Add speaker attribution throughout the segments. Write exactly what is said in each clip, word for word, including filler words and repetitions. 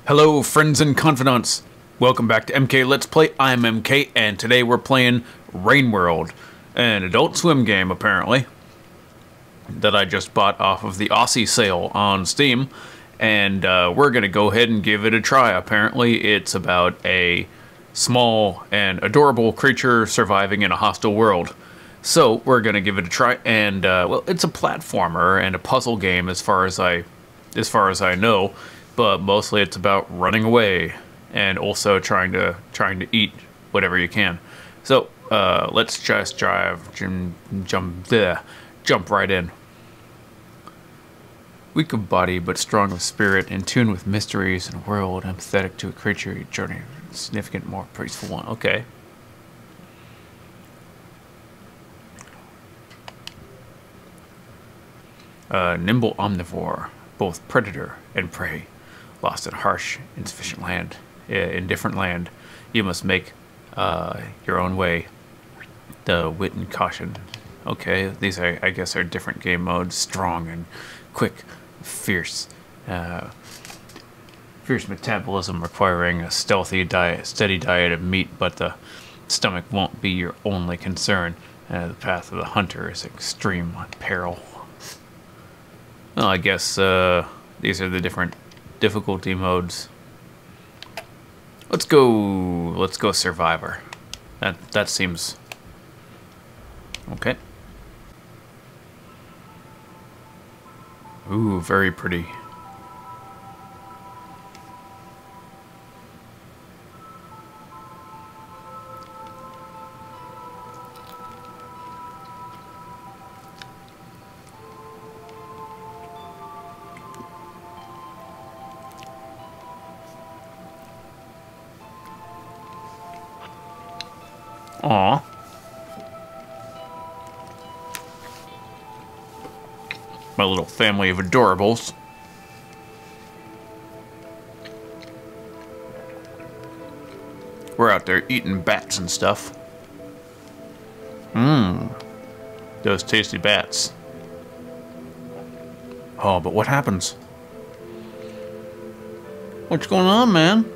Speaker 1: Hello, friends and confidants. Welcome back to M K Let's Play. I'm M K, and today we're playing Rain World, an Adult Swim game, apparently, that I just bought off of the Aussie sale on Steam, and uh, we're going to go ahead and give it a try. Apparently, it's about a small and adorable creature surviving in a hostile world. So, we're going to give it a try, and, uh, well, it's a platformer and a puzzle game as far as I, as far as I know. But mostly it's about running away and also trying to trying to eat whatever you can. So uh, let's just drive jump jump there, jump right in. Weak of body but strong of spirit, in tune with mysteries and world, empathetic to a creature, journey significant, more peaceful one. Okay. Uh, nimble omnivore, both predator and prey. Lost in harsh, insufficient land, indifferent land, you must make uh, your own way. The wit and caution. Okay, these are, I guess, are different game modes. Strong and quick, fierce, uh, fierce metabolism requiring a stealthy diet, steady diet of meat, but the stomach won't be your only concern. Uh, the path of the hunter is extreme peril. Well, I guess uh, these are the different difficulty modes. Let's go. Let's go Survivor. That that seems okay. Ooh, very pretty. Aw. My little family of adorables. We're out there eating bats and stuff. Mmm. Those tasty bats. Oh, but what happens? What's going on, man?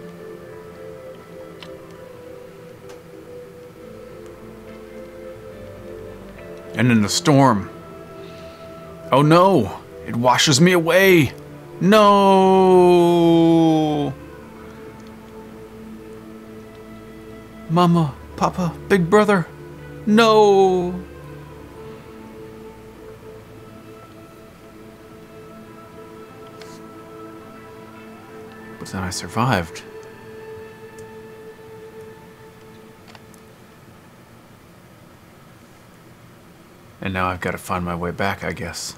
Speaker 1: And in the storm. Oh no! It washes me away! No! Mama, Papa, Big Brother, no! But then I survived. And now I've got to find my way back, I guess.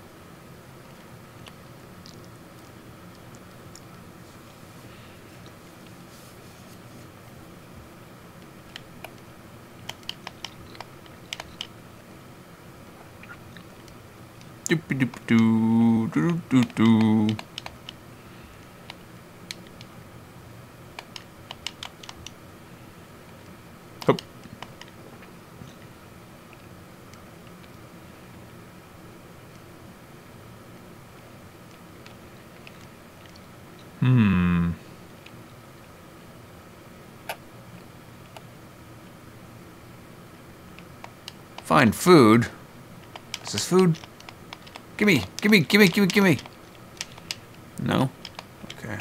Speaker 1: Doop-a-doop-doo, doo-doo-doo-doo. Hop. Hmm. Find food. Is this food? Gimme, gimme, gimme, gimme, gimme. No? Okay.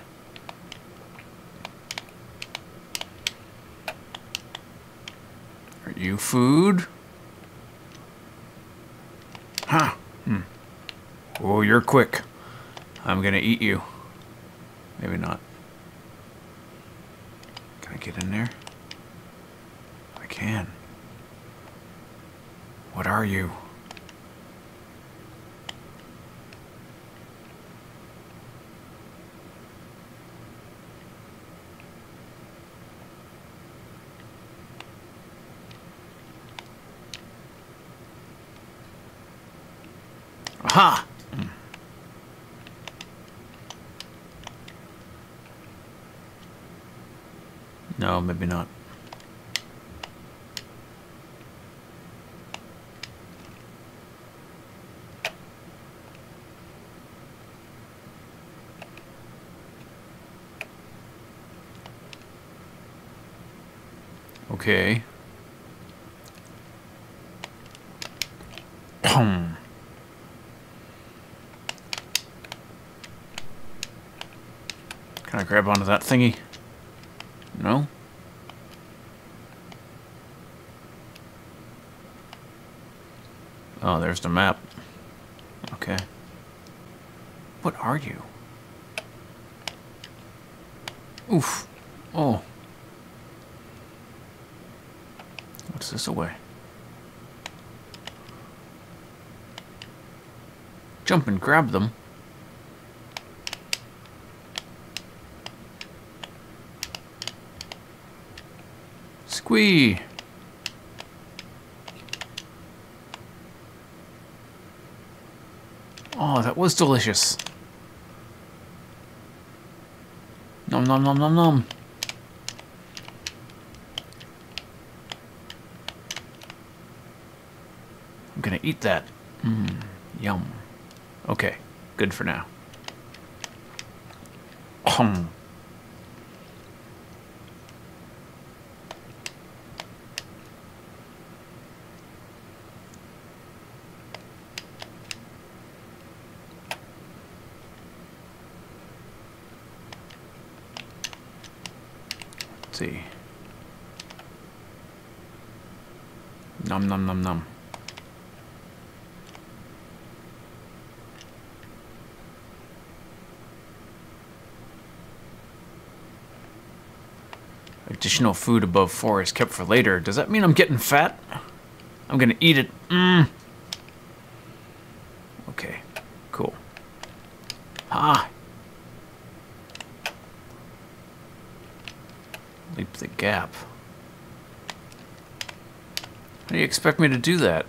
Speaker 1: Are you food? Huh. Hmm. Oh, you're quick. I'm gonna eat you. Maybe not. Can I get in there? I can. What are you? Aha! Hmm. No, maybe not. Okay. Boom. Can I grab onto that thingy? No? Oh, there's the map. Okay. What are you? Oof. Oh. What's this away? Jump and grab them. Squeee. Oh, that was delicious. Nom nom nom nom nom. I'm gonna eat that. Mmm, yum. Okay, good for now. Um. Let's see. Nom nom nom nom. Additional food above four is kept for later. Does that mean I'm getting fat? I'm gonna eat it. Mmm. Okay, cool. Ah. Leap the gap. How do you expect me to do that?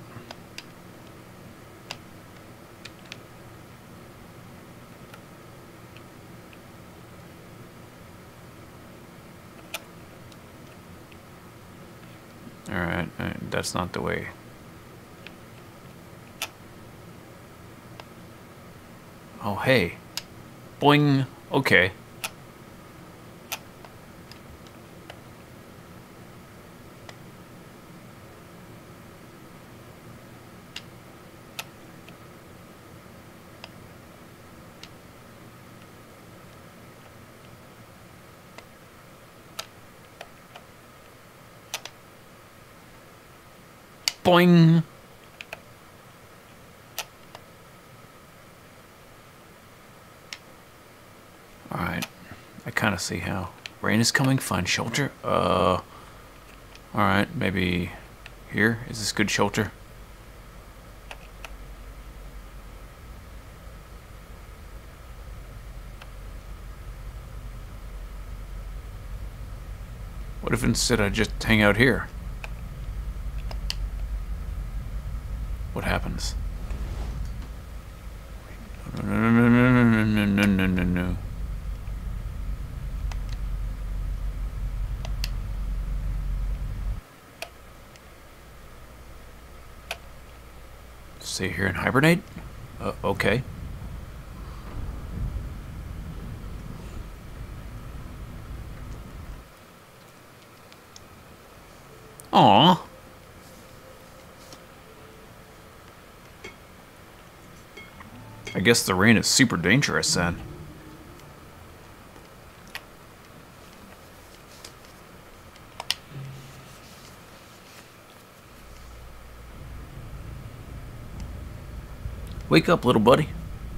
Speaker 1: Alright, that's not the way. Oh, hey. Boing. Okay. Boing. Alright. I kind of see how. Rain is coming. Find shelter. Uh. Alright. Maybe here. Is this good shelter? What if instead I just hang out here? What happens? No, no, no, no, no, no, no, no, no, no. Stay here and hibernate? Uh, okay. Aww. I guess the rain is super dangerous then. Wake up, little buddy.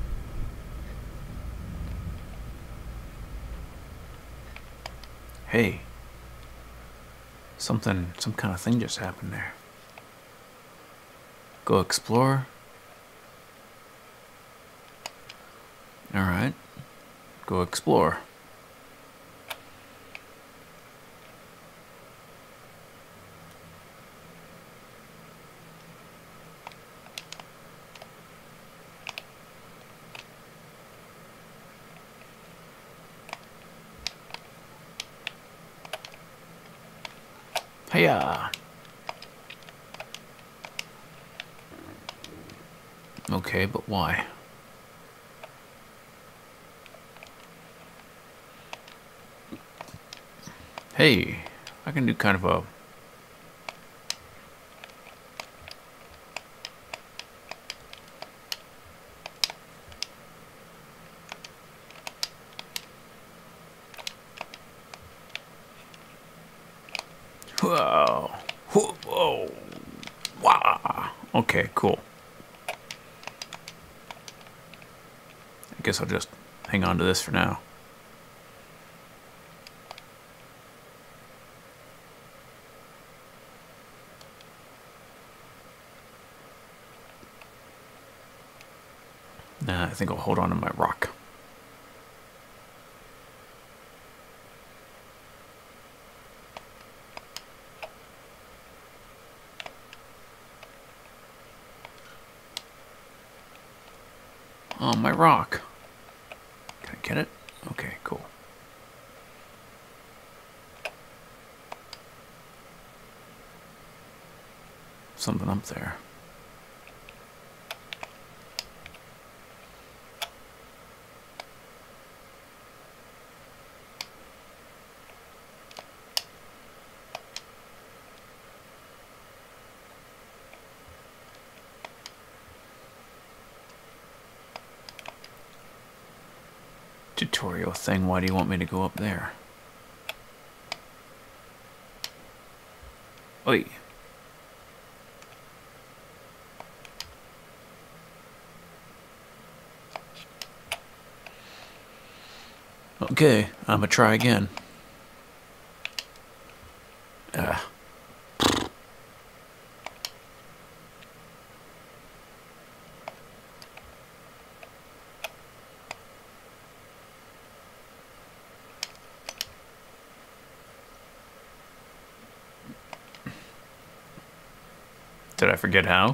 Speaker 1: Hey. Something, some kind of thing just happened there. Go explore. Alright. Go explore. Hiya! Okay, but why? Hey, I can do kind of a Whoa. Whoa. Wow. Okay, cool. I guess I'll just hang on to this for now. Nah, I think I'll hold on to my rock. Oh, my rock. Can I get it? Okay, cool. Something up there. Tutorial thing, why do you want me to go up there? Oi. Okay, I'm gonna try again. Ah. Did I forget how?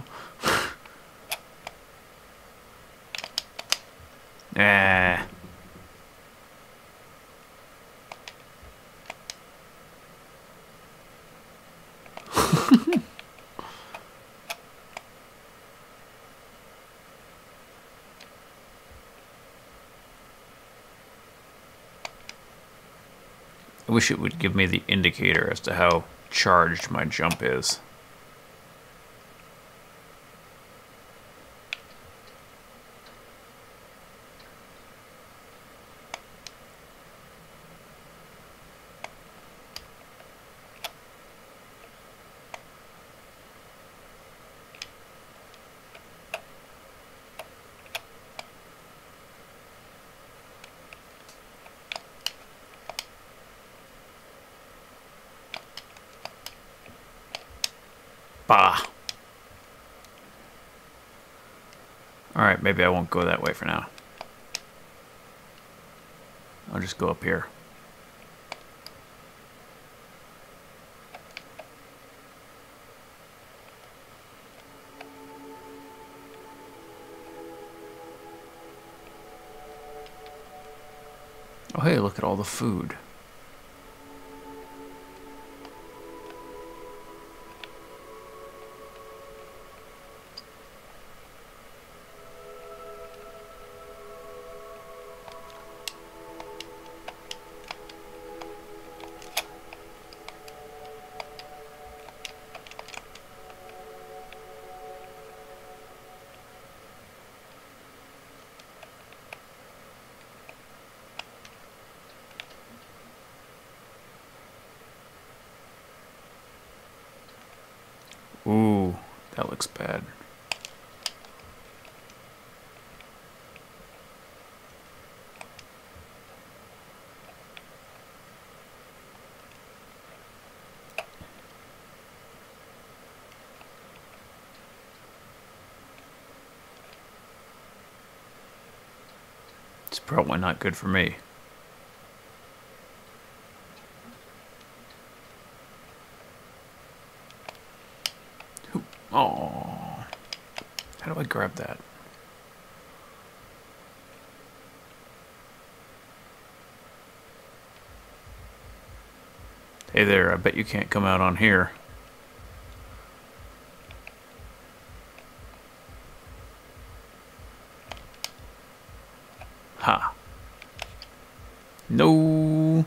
Speaker 1: Ah. I wish it would give me the indicator as to how charged my jump is. Bah. Alright, maybe I won't go that way for now. I'll just go up here. Oh hey, look at all the food. Ooh, that looks bad. It's probably not good for me. Oh, how do I grab that? Hey there, I bet you can't come out on here. Ha. No.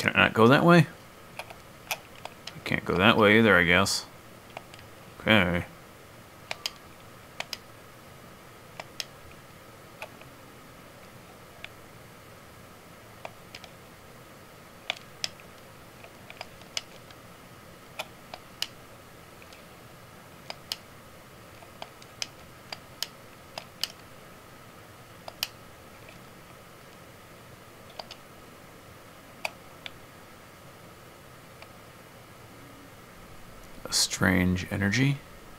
Speaker 1: Can I not go that way? I can't go that way either, I guess. Okay. A strange energy.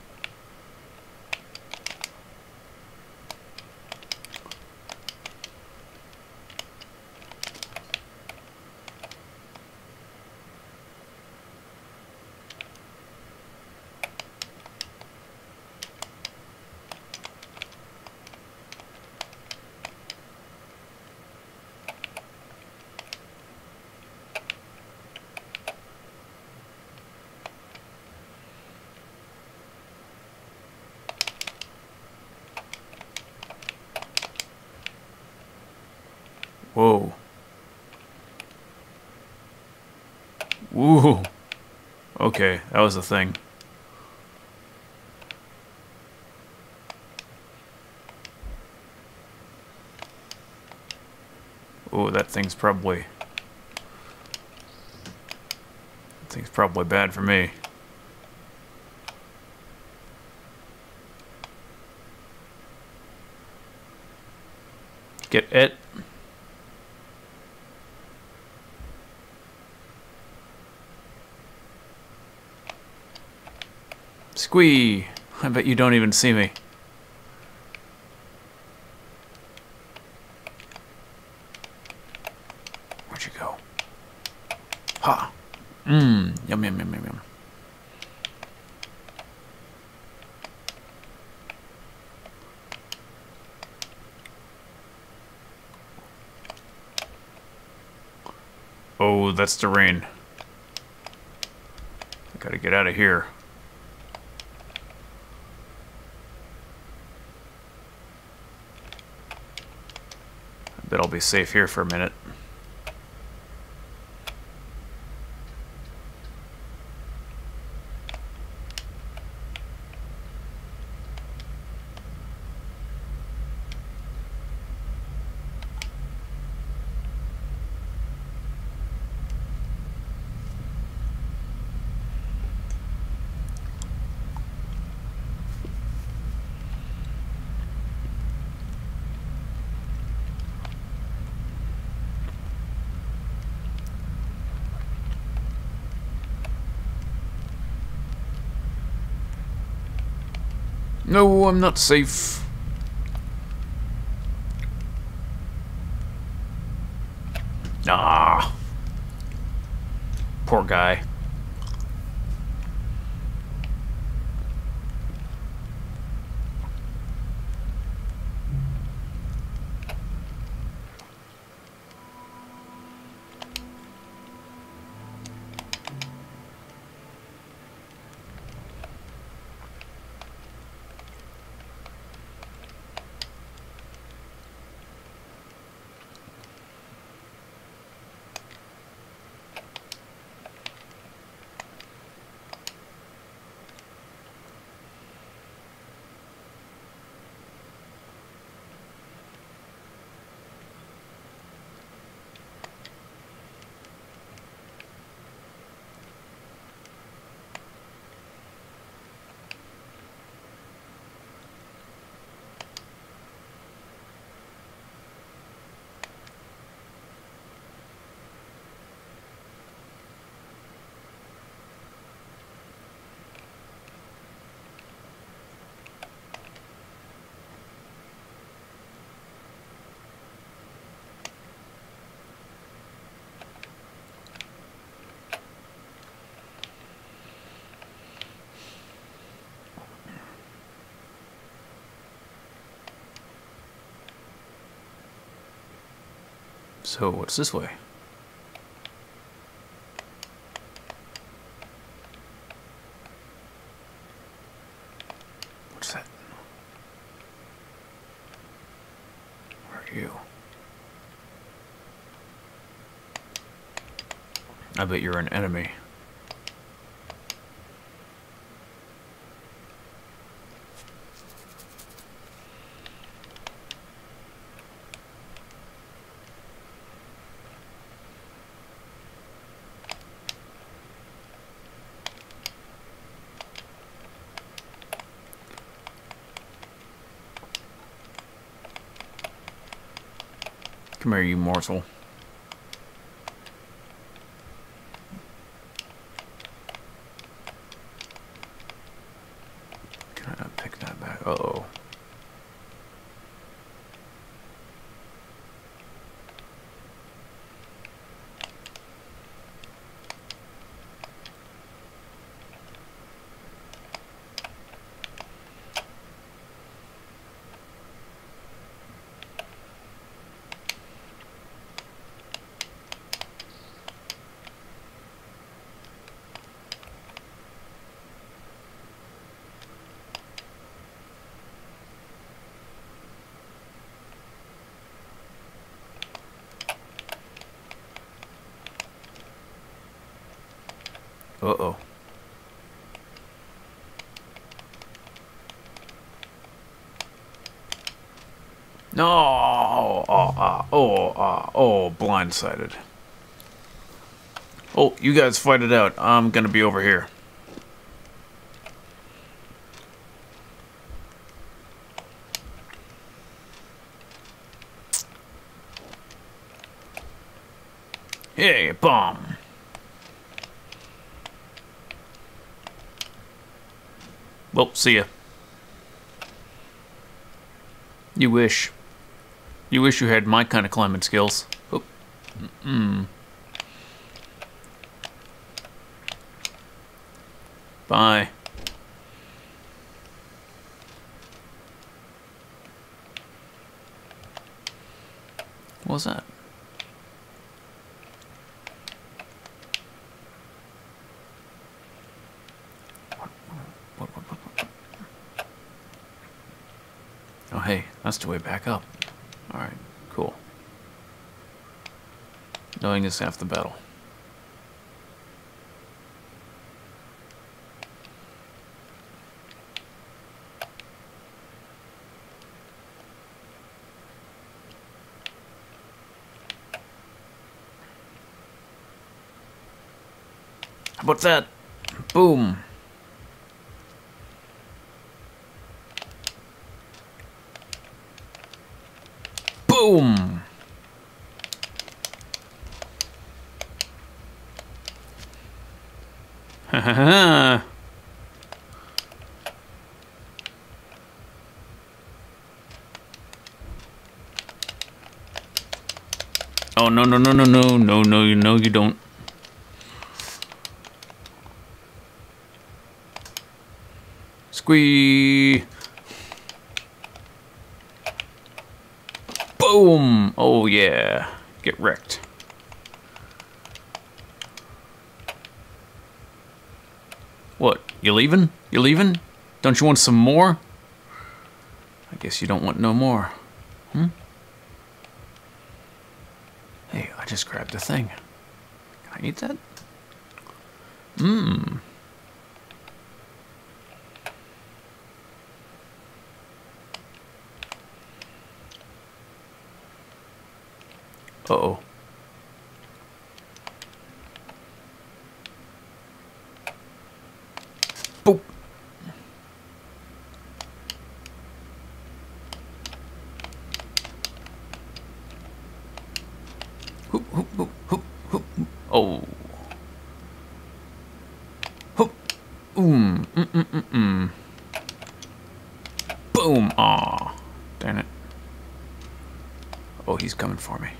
Speaker 1: Whoa. Woo. Okay, that was the thing. Oh, that thing's probably... That thing's probably bad for me. Get it. Squeee! I bet you don't even see me. Where'd you go? Ha! Mmm. Yum, yum, yum, yum, yum. Oh, that's the rain. I gotta get out of here. I bet I'll be safe here for a minute. No, I'm not safe. Ah. Poor guy. So, what's this way? What's that? Where are you? I bet you're an enemy. Come here, you morsel. Can I not pick that back? Uh-oh. Uh-oh. No! Oh, uh, oh, uh, oh, blindsided. Oh, you guys fight it out. I'm gonna be over here. Hey, bomb. Well, see ya. You wish. You wish you had my kind of climbing skills. Oh. Mm-mm. Bye. What was that? Oh, hey, that's the way back up. Alright, cool. Knowing is half the battle. How about that? Boom. Boom! Ha ha ha! Oh no no no no no no no you no you don't. Squeee! Boom! Oh yeah. Get wrecked. What? You leaving? You leaving? Don't you want some more? I guess you don't want no more. Hmm? Hey, I just grabbed a thing. Can I eat that? Mmm. Uh-oh. Boop. Hoop, hoop, hoop, hoop, hoop. Oh. Hoop. Boom. Mm, mm, mm, mm. Boom. Aw. Darn it. Oh, he's coming for me.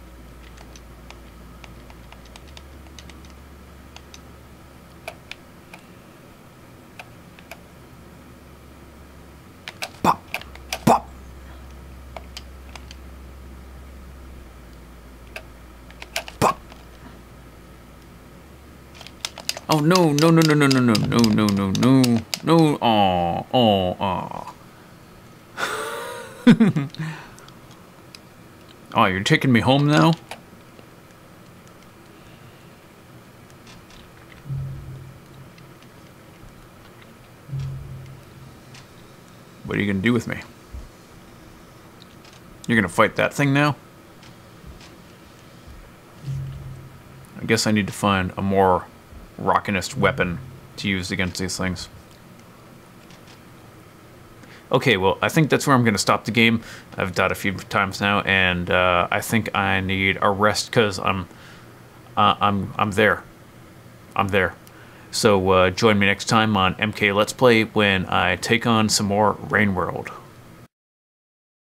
Speaker 1: Oh no no no no no no no no no no no no aw aw aw. Oh, you're taking me home now? What are you gonna do with me? You're gonna fight that thing now? I guess I need to find a more rockinest weapon to use against these things. Okay, well, I think that's where I'm going to stop the game. I've died a few times now, and uh, I think I need a rest because I'm, uh, I'm, I'm there. I'm there. So uh, join me next time on M K Let's Play when I take on some more Rain World.